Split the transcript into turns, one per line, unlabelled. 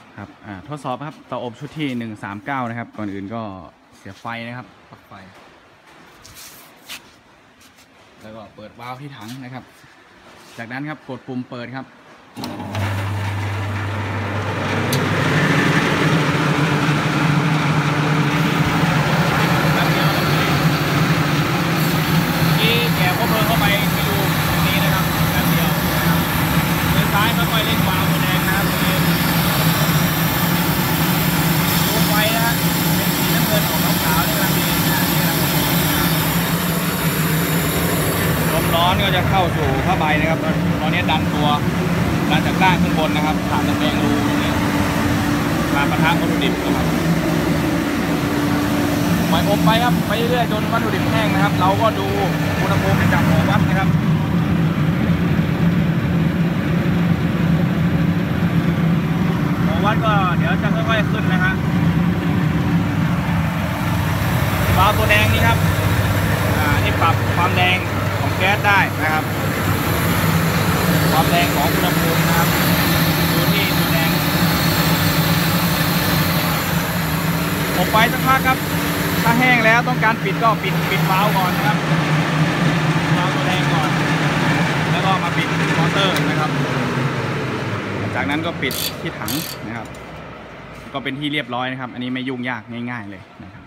ครับทดสอบครับเตาอบชุดที่139นะครับก่อนอื่นก็เสียบไฟนะครับปลั๊กไฟแล้วก็เปิดวาล์วที่ถังนะครับจากนั้นครับกดปุ่มเปิดครับที่แกะพวกเพิ่งเข้าไปไม่ดูตรงนี้นะครับแบบเดียวนะครับมือซ้ายค่อยๆเล่นวาล์วตัวแดงนะครับดูไฟนะฮะเป็นสีน้ำเงินออกขาวๆนี่ครับนี่ครับลมร้อนก็จะเข้าสู่ผ้าใบนะครับตอนนี้ดันจากล่างขึ้นบนนะครับผ่านตะแกรงรูตรงนี้มาปะทะวัตถุดิบนะครับปล่อยอบไปครับไปเรื่อยๆจนวัตถุดิบแห้งนะครับเราก็ดูอุณหภูมิจากหม้อวัดนะครับหม้อวัดก็เดี๋ยวจะค่อยๆขึ้นนะฮะวาล์วตัวแดงนี่ครับนี่ปรับความแดงของแก๊สได้นะครับความแรงของอุณหภูมินะครับดูที่ตัวแดงอบไปสักพักครับถ้าแห้งแล้วต้องการปิดก็ปิดวาล์วก่อนนะครับวาล์วตัวแดงก่อนแล้วก็มาปิดมอเตอร์นะครับจากนั้นก็ปิดที่ถังนะครับก็เป็นที่เรียบร้อยนะครับอันนี้ไม่ยุ่งยากง่ายๆเลยนะครับ